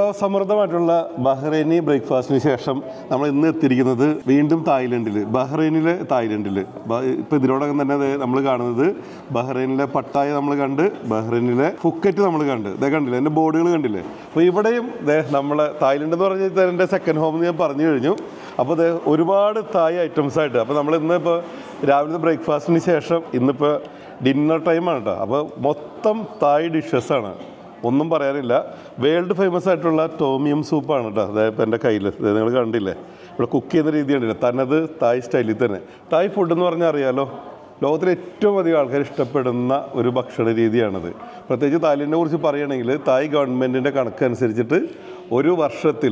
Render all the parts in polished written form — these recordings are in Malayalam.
വിഭവസമൃദ്ധമായിട്ടുള്ള ബഹ്റൈനി ബ്രേക്ക്ഫാസ്റ്റിന് ശേഷം നമ്മൾ ഇന്ന് എത്തിയിരിക്കുന്നത് വീണ്ടും തായ്ലൻഡിൽ, തായ്ലൻഡിൽ. ഇപ്പോൾ ഇതിനോടകം തന്നെ നമ്മൾ കാണുന്നത് ബഹ്റൈനിലെ പട്ടായ നമ്മൾ കണ്ട്, ബഹ്റൈനിലെ ഫുക്കറ്റ് നമ്മൾ കണ്ട്. ഇതേ കണ്ടില്ലേ, എൻ്റെ ബോർഡുകൾ കണ്ടില്ലേ? അപ്പോൾ ഇവിടെയും നമ്മളെ തായ്ലൻഡ് എന്ന് പറഞ്ഞാൽ എൻ്റെ സെക്കൻഡ് ഹോം എന്ന് ഞാൻ പറഞ്ഞു കഴിഞ്ഞു. അപ്പോൾ ഇത് ഒരുപാട് തായ് ഐറ്റംസായിട്ട്. അപ്പോൾ നമ്മൾ ഇന്നിപ്പോൾ രാവിലത്തെ ബ്രേക്ക്ഫാസ്റ്റിന് ശേഷം ഇന്നിപ്പോൾ ഡിന്നർ ടൈമാണ് കേട്ടോ. അപ്പോൾ മൊത്തം തായ് ഡിഷസാണ്, ഒന്നും പറയാനില്ല. വേൾഡ് ഫേമസ് ആയിട്ടുള്ള ടോമിയം സൂപ്പാണ് കേട്ടോ. അതായത് ഇപ്പോൾ എൻ്റെ കയ്യിൽ നിങ്ങൾ കണ്ടില്ലേ, ഇവിടെ കുക്ക് ചെയ്യുന്ന രീതി കണ്ടില്ലേ, തനത് തായ് സ്റ്റൈലിൽ തന്നെ. തായ് ഫുഡ് എന്ന് പറഞ്ഞാൽ അറിയാലോ, ലോകത്തിലെ ഏറ്റവും അധികം ആൾക്കാർ ഇഷ്ടപ്പെടുന്ന ഒരു ഭക്ഷണ രീതിയാണത്. പ്രത്യേകിച്ച് തായ്ലൻഡിനെ കുറിച്ച് പറയുകയാണെങ്കിൽ തായ് ഗവൺമെൻറ്റിൻ്റെ കണക്കനുസരിച്ചിട്ട് ഒരു വർഷത്തിൽ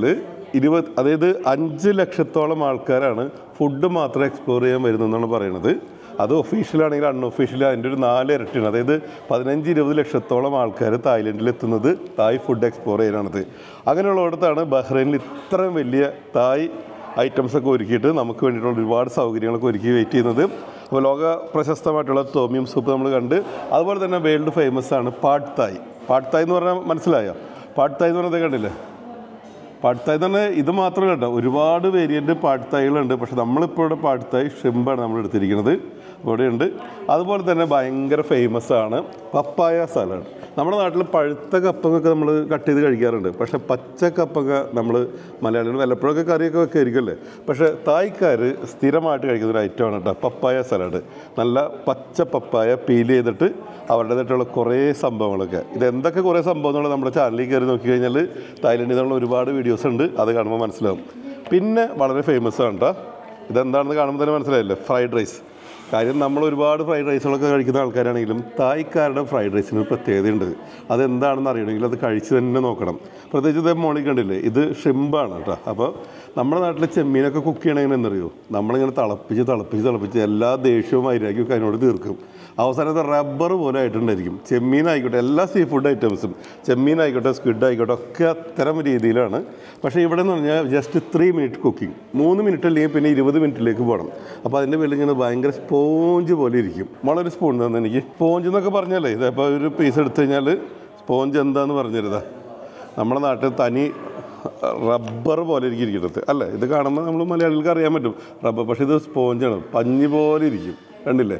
5 ലക്ഷത്തോളം ആൾക്കാരാണ് ഫുഡ് മാത്രം എക്സ്പ്ലോർ ചെയ്യാൻ വരുന്നതെന്നാണ് പറയുന്നത്. അത് ഒഫീഷ്യലാണെങ്കിൽ അൺഒഫീഷ്യൽ അതിൻ്റെ ഒരു 4 ഇരട്ടിയാണ്. അതായത് 15-20 ലക്ഷത്തോളം ആൾക്കാർ തായ്ലൻഡിൽ എത്തുന്നത് തായ് ഫുഡ് എക്സ്പ്ലോർ ചെയ്യാനാണത്. അങ്ങനെയുള്ളിടത്താണ് ബഹ്റൈനിൽ ഇത്രയും വലിയ തായ് ഐറ്റംസൊക്കെ ഒരുക്കിയിട്ട് നമുക്ക് വേണ്ടിയിട്ടുള്ള ഒരുപാട് സൗകര്യങ്ങളൊക്കെ ഒരുക്കി വെയിറ്റ് ചെയ്യുന്നത്. അപ്പോൾ ലോക പ്രശസ്തമായിട്ടുള്ള ടോമിയം സൂപ്പ് നമ്മൾ കണ്ട്, അതുപോലെ തന്നെ വേൾഡ് ഫേമസ് ആണ് പാഡ് തായ്. പാഡ് തായ് എന്ന് പറഞ്ഞാൽ മനസ്സിലായോ? പാഡ് തായ് എന്ന് പറഞ്ഞത് കണ്ടില്ലേ? പാഡ് തായ് തന്നെ ഇത് മാത്രമല്ല കേട്ടോ, ഒരുപാട് വേരിയൻ്റ് പാഡ് തായ്കളുണ്ട്. പക്ഷേ നമ്മളിപ്പോൾ ഇവിടെ പാഡ് തായ് ഷ്രിമ്പാണ് നമ്മൾ എടുത്തിരിക്കുന്നത്, ഇവിടെയുണ്ട്. അതുപോലെ തന്നെ ഭയങ്കര ഫേമസ് ആണ് പപ്പായ സാലഡ്. നമ്മുടെ നാട്ടിൽ പഴുത്ത കപ്പങ്ങൊക്കെ നമ്മൾ കട്ട് ചെയ്ത് കഴിക്കാറുണ്ട്. പക്ഷേ പച്ച കപ്പങ്ങ നമ്മൾ മലയാളികൾ വല്ലപ്പോഴൊക്കെ കറിയൊക്കെ വെക്കായിരിക്കുമല്ലേ. പക്ഷേ തായ്ക്കാർ സ്ഥിരമായിട്ട് കഴിക്കുന്ന ഒരു ഐറ്റമാണ് കേട്ടോ പപ്പായ സാലഡ്. നല്ല പച്ച പപ്പായ പീൽ ചെയ്തിട്ട് അവരുടേതായിട്ടുള്ള കുറേ സംഭവങ്ങളൊക്കെ. ഇതെന്തൊക്കെ കുറേ സംഭവങ്ങൾ നമ്മുടെ ചാനലിൽ കയറി നോക്കിക്കഴിഞ്ഞാൽ തായ്ലൻഡിൽ നിന്നുള്ള ഒരുപാട് വീഡിയോസ് ഉണ്ട്, അത് കാണുമ്പോൾ മനസ്സിലാവും. പിന്നെ വളരെ ഫേമസ് ആണ് കേട്ടോ. ഇതെന്താണെന്ന് കാണുമ്പോൾ തന്നെ മനസ്സിലായില്ലേ, ഫ്രൈഡ് റൈസ്. കാര്യം നമ്മൾ ഒരുപാട് ഫ്രൈഡ് റൈസുകളൊക്കെ കഴിക്കുന്ന ആൾക്കാരാണെങ്കിലും തായ്ക്കാരുടെ ഫ്രൈഡ് റൈസിന് ഒരു പ്രത്യേകതയുണ്ട്. അതെന്താണെന്ന് അറിയണമെങ്കിൽ അത് കഴിച്ച് തന്നെ നോക്കണം. പ്രത്യേകിച്ച് ഇത് മോളിൽ കണ്ടില്ലേ, ഇത് ഷ്രിമ്പാണ് കേട്ടോ. അപ്പോൾ നമ്മുടെ നാട്ടിൽ ചെമ്മീനൊക്കെ കുക്ക് ചെയ്യണമെങ്കിൽ എന്നറിയോ, നമ്മളിങ്ങനെ തിളപ്പിച്ച് എല്ലാ ദേഷ്യവും വൈരാഗ്യമൊക്കെ അതിനോട് തീർക്കും. അവസാനത്തെ റബ്ബർ പോലെ ആയിട്ടുണ്ടായിരിക്കും. ചെമ്മീനായിക്കോട്ടെ, എല്ലാ സീ ഫുഡ് ഐറ്റംസും, ചെമ്മീനായിക്കോട്ടെ, സ്ക്വിഡ് ആയിക്കോട്ടെ, ഒക്കെ അത്തരം രീതിയിലാണ്. പക്ഷേ ഇവിടെ എന്ന് പറഞ്ഞാൽ ജസ്റ്റ് 3 മിനിറ്റ് കുക്കിംഗ്, 3 മിനിറ്റ് അല്ലെങ്കിൽ പിന്നെ 20 മിനിറ്റിലേക്ക് പോകണം. അപ്പോൾ അതിൻ്റെ പേരിൽ ഇങ്ങനെ ഭയങ്കര സ്പോഞ്ച് പോലെ ഇരിക്കും. വളരെ സ്പൂൺ തന്നെ എനിക്ക് സ്പോഞ്ച് എന്നൊക്കെ പറഞ്ഞാലേ, ഇതിപ്പോൾ ഒരു പീസ് എടുത്തു കഴിഞ്ഞാൽ സ്പോഞ്ച് എന്താന്ന് പറഞ്ഞിരുതാ, നമ്മുടെ നാട്ടിൽ തനി റബ്ബർ പോലെ ഇരിക്കുന്നത് അല്ലേ. ഇത് കാണുമ്പോൾ നമ്മൾ മലയാളികൾക്ക് അറിയാൻ പറ്റും റബ്ബർ, പക്ഷേ ഇത് സ്പോഞ്ചാണ്, പഞ്ഞി പോലെ ഇരിക്കും. കണ്ടില്ലേ,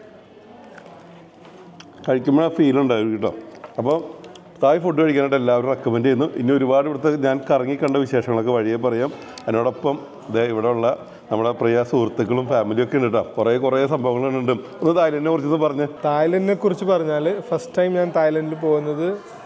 കഴിക്കുമ്പോൾ ആ ഫീൽ ഉണ്ടാവും കേട്ടോ. അപ്പോൾ തായ് ഫുഡ് കഴിക്കാനായിട്ട് എല്ലാവരും റെക്കമെൻഡ് ചെയ്യുന്നു. ഇനി ഒരുപാട് ഇവിടുത്തെ ഞാൻ കറങ്ങി കണ്ട വിശേഷങ്ങളൊക്കെ വഴിയെ പറയാം. അതിനോടൊപ്പം ഇവിടെയുള്ള നമ്മുടെ പ്രിയ സുഹൃത്തുക്കളും ഫാമിലിയൊക്കെ ഉണ്ട് കേട്ടോ. കുറേ സംഭവങ്ങളുണ്ട്. ഒന്ന് തായ്ലൻഡിനെ കുറിച്ച് പറഞ്ഞ്. തായ്ലൻഡിനെ കുറിച്ച് പറഞ്ഞാൽ ഫസ്റ്റ് ടൈം ഞാൻ തായ്ലൻഡിൽ പോകുന്നത്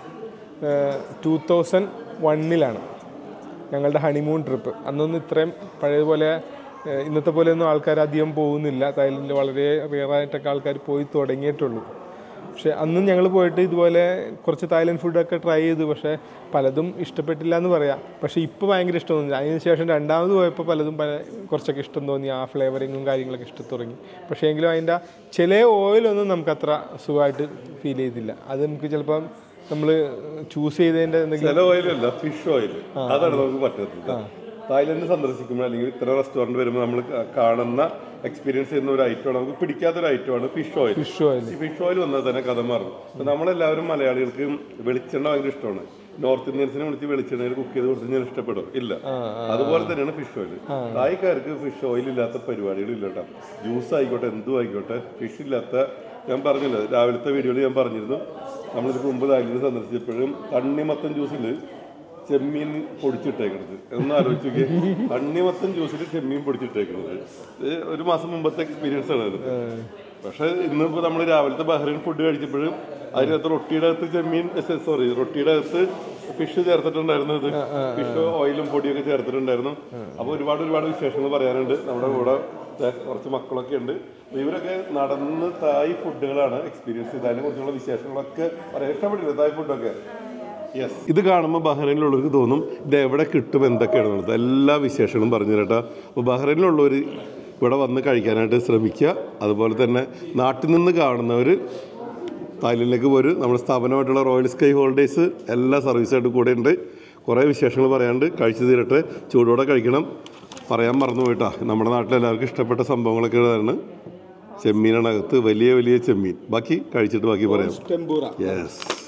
2001 ഞങ്ങളുടെ ഹണിമൂൺ ട്രിപ്പ്. അന്നൊന്നും ഇത്രയും പഴയതുപോലെ ഇന്നത്തെ പോലെയൊന്നും ആൾക്കാർ അധികം പോകുന്നില്ല. തായ്ലൻഡിൽ വളരെ റെയറായിട്ടൊക്കെ ആൾക്കാർ പോയി തുടങ്ങിയിട്ടുള്ളൂ. പക്ഷേ അന്നും ഞങ്ങൾ പോയിട്ട് ഇതുപോലെ കുറച്ച് തായ്ലൻഡ് ഫുഡൊക്കെ ട്രൈ ചെയ്തു. പക്ഷേ പലതും ഇഷ്ടപ്പെട്ടില്ല എന്ന് പറയാം. പക്ഷേ ഇപ്പോൾ ഭയങ്കര ഇഷ്ടം തോന്നി. അതിന് ശേഷം രണ്ടാമത് പോയപ്പോൾ കുറച്ചൊക്കെ ഇഷ്ടം തോന്നി. ആ ഫ്ലേവറിങ്ങും കാര്യങ്ങളൊക്കെ ഇഷ്ടം തുടങ്ങി. പക്ഷേ എങ്കിലും അതിൻ്റെ ചില ഓയിലൊന്നും നമുക്കത്ര സുഖമായിട്ട് ഫീൽ ചെയ്തില്ല. അത് നമുക്ക് ചിലപ്പം നമ്മൾ ചൂസ് ചെയ്തതിൻ്റെ എന്തെങ്കിലും ഓയിലല്ല, ഫിഷ് ഓയിൽ, അതാണ് നമുക്ക് പറ്റത്തില്ല. തായ്ലൻഡ് സന്ദർശിക്കുമ്പോൾ അല്ലെങ്കിൽ ഇത്ര റെസ്റ്റോറൻറ്റ് വരുമ്പോൾ നമ്മൾ കാണുന്ന എക്സ്പീരിയൻസ് ചെയ്യുന്ന ഒരു ഐറ്റമാണ്, നമുക്ക് പിടിക്കാത്തൊരു ഐറ്റമാണ് ഫിഷ് ഓയിൽ. ഈ ഫിഷ് ഓയിൽ വന്നാൽ തന്നെ കഥ മാറും. അപ്പോൾ നമ്മളെല്ലാവരും മലയാളികൾക്ക് വെളിച്ചെണ്ണ ഭയങ്കര ഇഷ്ടമാണ്. നോർത്ത് ഇന്ത്യൻസിനെ വിളിച്ച് വെളിച്ചെണ്ണയിൽ കുക്ക് ചെയ്ത് കൊടുത്ത് ഞാൻ ഇഷ്ടപ്പെടും ഇല്ല. അതുപോലെ തന്നെയാണ് ഫിഷ് ഓയിൽ. തായ്ക്കാർക്ക് ഫിഷ് ഓയിൽ ഇല്ലാത്ത പരിപാടികളില്ല കേട്ടോ. ജ്യൂസ് ആയിക്കോട്ടെ, എന്തും ആയിക്കോട്ടെ, ഫിഷ് ഇല്ലാത്ത, ഞാൻ പറഞ്ഞില്ല രാവിലത്തെ വീഡിയോയിൽ ഞാൻ പറഞ്ഞിരുന്നു, നമ്മളിതിന് മുമ്പ് തായ്ലൻഡ് സന്ദർശിച്ചപ്പോഴും തണ്ണിമത്തൻ ജ്യൂസിൽ ചെമ്മീൻ പൊടിച്ചിട്ടേക്കണത് എന്ന് ആലോചിച്ചൊക്കെ. തണ്ണിമത്തൻ ജ്യൂസിൽ ചെമ്മീൻ പൊടിച്ചിട്ടേക്കണത് 1 മാസം മുമ്പത്തെ എക്സ്പീരിയൻസ് ആണ് അത്. പക്ഷേ ഇന്നിപ്പോൾ നമ്മൾ രാവിലത്തെ ബഹ്റൈൻ ഫുഡ് കഴിച്ചപ്പോഴും അതിനകത്ത് റൊട്ടിയുടെ അകത്ത് ഫിഷ് ചേർത്തിട്ടുണ്ടായിരുന്നു. ഇത് ഫിഷ് ഓയിലും പൊടിയൊക്കെ ചേർത്തിട്ടുണ്ടായിരുന്നു. അപ്പോൾ ഒരുപാട് വിശേഷങ്ങൾ പറയാനുണ്ട്. നമ്മുടെ കൂടെ കുറച്ച് മക്കളൊക്കെ ഉണ്ട്. ഇവരൊക്കെ നടന്ന് തായ് ഫുഡുകളാണ് എക്സ്പീരിയൻസ് ചെയ്ത് അതിനെ കുറിച്ചുള്ള വിശേഷങ്ങളൊക്കെ പറയാൻ ഇഷ്ടപ്പെട്ടില്ല. തായ് ഫുഡൊക്കെ ഇത് കാണുമ്പോൾ ബഹ്റൈനിലുള്ളവർക്ക് തോന്നും ഇത് എവിടെ കിട്ടും, എന്തൊക്കെയാണെന്നുള്ളത്. എല്ലാ വിശേഷങ്ങളും പറഞ്ഞു തരട്ടെ. അപ്പോൾ ബഹ്റൈനിലുള്ളവർ ഇവിടെ വന്ന് കഴിക്കാനായിട്ട് ശ്രമിക്കുക. അതുപോലെ തന്നെ നാട്ടിൽ നിന്ന് കാണുന്നവർ തായ്ലൻഡിലേക്ക് പോരും. നമ്മുടെ സ്ഥാപനമായിട്ടുള്ള റോയൽ സ്കൈ ഹോളിഡേയ്സ് എല്ലാ സർവീസായിട്ട് കൂടെ ഉണ്ട്. കുറേ വിശേഷങ്ങൾ പറയാണ്ട്, കഴിച്ചു തീരട്ടെ. ചൂടോടെ കഴിക്കണം. പറയാൻ മറന്നു പോയിട്ടാ, നമ്മുടെ നാട്ടിലെല്ലാവർക്കും ഇഷ്ടപ്പെട്ട സംഭവങ്ങളൊക്കെ ആണ്. ചെമ്മീനാണ് അകത്ത്, വലിയ ചെമ്മീൻ. ബാക്കി കഴിച്ചിട്ട് ബാക്കി പറയാം. യെസ്.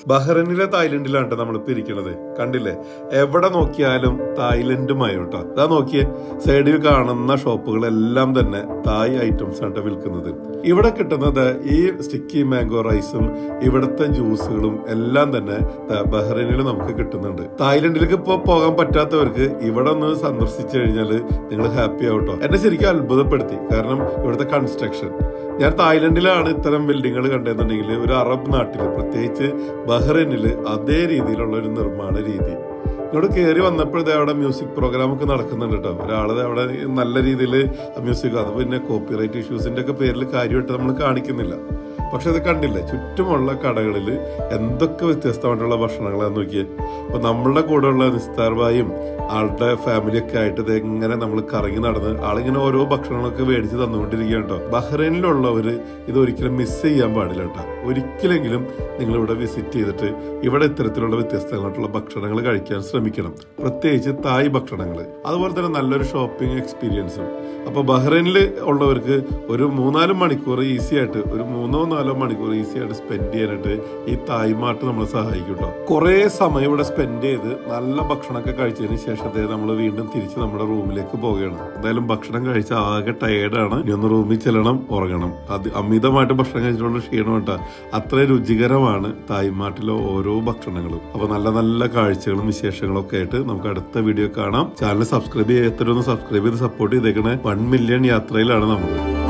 ബഹ്റൈനിലെ തായ്ലൻഡിലാണ് നമ്മളിപ്പോ ഇരിക്കുന്നത്. കണ്ടില്ലേ, എവിടെ നോക്കിയാലും തായ്ലൻഡുമായി കേട്ടോ. ഇതാ നോക്കിയേ, സൈഡിൽ കാണുന്ന ഷോപ്പുകളെല്ലാം തന്നെ തായ് ഐറ്റംസ് ആണ് വിൽക്കുന്നത്. ഇവിടെ കിട്ടുന്നത് ഈ സ്റ്റിക്കി മാംഗോ റൈസും ഇവിടുത്തെ ജ്യൂസുകളും എല്ലാം തന്നെ ബഹ്റൈനിൽ നമുക്ക് കിട്ടുന്നുണ്ട്. തായ്ലൻഡിലേക്ക് ഇപ്പോൾ പോകാൻ പറ്റാത്തവർക്ക് ഇവിടെ ഒന്ന് സന്ദർശിച്ചു കഴിഞ്ഞാൽ നിങ്ങൾ ഹാപ്പി ആവട്ടോ. എന്നെ ശരിക്കും അത്ഭുതപ്പെടുത്തി. കാരണം ഇവിടുത്തെ കൺസ്ട്രക്ഷൻ, ഞാൻ തായ്ലൻഡിലാണ് ഇത്തരം ബിൽഡിങ്ങുകൾ കണ്ടെന്നുണ്ടെങ്കിൽ ഒരു അറബ് നാട്ടില്, പ്രത്യേകിച്ച് ബഹ്റൈനിൽ അതേ രീതിയിലുള്ള ഒരു നിർമ്മാണ രീതി. ഇവിടെ കയറി വന്നപ്പോഴത്തെ അവിടെ മ്യൂസിക് പ്രോഗ്രാം ഒക്കെ നടക്കുന്നുണ്ട് കേട്ടോ. ഒരാളത് അവിടെ നല്ല രീതിയിൽ മ്യൂസിക്, അത് പിന്നെ കോപ്പിറൈറ്റ് ഇഷ്യൂസിന്റെ ഒക്കെ പേരിൽ കാര്യമായിട്ട് നമ്മൾ കാണിക്കുന്നില്ല. പക്ഷെ അത് കണ്ടില്ലേ, ചുറ്റുമുള്ള കടകളിൽ എന്തൊക്കെ വ്യത്യസ്തമായിട്ടുള്ള ഭക്ഷണങ്ങളാന്ന് നോക്കിയേ. അപ്പൊ നമ്മളുടെ കൂടെയുള്ള നിസ്താർബായും ആളുടെ ഫാമിലിയൊക്കെ ആയിട്ട് ഇത് എങ്ങനെ നമ്മൾ കറങ്ങി നടന്ന് ആളിങ്ങനെ ഓരോ ഭക്ഷണങ്ങളൊക്കെ മേടിച്ച് തന്നുകൊണ്ടിരിക്കുക കേട്ടോ. ബഹ്റൈനിലുള്ളവര് ഇത് ഒരിക്കലും മിസ് ചെയ്യാൻ പാടില്ല കേട്ടോ. ഒരിക്കലെങ്കിലും നിങ്ങൾ ഇവിടെ വിസിറ്റ് ചെയ്തിട്ട് ഇവിടെ ഇത്തരത്തിലുള്ള വ്യത്യസ്തമായിട്ടുള്ള ഭക്ഷണങ്ങൾ കഴിക്കാൻ ശ്രമിക്കണം, പ്രത്യേകിച്ച് തായ് ഭക്ഷണങ്ങൾ. അതുപോലെ തന്നെ നല്ലൊരു ഷോപ്പിംഗ് എക്സ്പീരിയൻസും. അപ്പൊ ബഹ്റൈനിൽ ഉള്ളവർക്ക് ഒരു 3-4 മണിക്കൂർ ഈസി ആയിട്ട്, ഒരു 3-4 മണിക്കൂർ ഈസി ആയിട്ട് സ്പെൻഡ് ചെയ്യാനായിട്ട് ഈ തായ് മാർട്ട് നമ്മളെ സഹായിക്കും കേട്ടോ. കുറെ സമയം ഇവിടെ സ്പെൻഡ് ചെയ്ത് നല്ല ഭക്ഷണമൊക്കെ കഴിച്ചതിന് ശേഷത്തെ നമ്മൾ വീണ്ടും തിരിച്ച് നമ്മുടെ റൂമിലേക്ക് പോവുകയാണ്. എന്തായാലും ഭക്ഷണം കഴിച്ച ആകെ ടയേർഡാണ്. ഇനി ഒന്ന് റൂമിൽ ചെല്ലണം, ഉറങ്ങണം. അത് അമിതമായിട്ട് ഭക്ഷണം കഴിച്ചിട്ടുള്ള ക്ഷീണം കേട്ടോ. അത്ര രുചികരമാണ് തായ് മാർട്ടിലെ ഓരോ ഭക്ഷണങ്ങളും. അപ്പൊ നല്ല നല്ല കാഴ്ചകളും വിശേഷങ്ങളും ഒക്കെ ആയിട്ട് നമുക്ക് അടുത്ത വീഡിയോ കാണാം. ചാനൽ സബ്സ്ക്രൈബ് ചെയ്യാത്തവരൊന്ന് സബ്സ്ക്രൈബ് ചെയ്ത് സപ്പോർട്ട് ചെയ്തേക്കണേ. 1 മില്യൺ യാത്രയിലാണ് നമ്മൾ.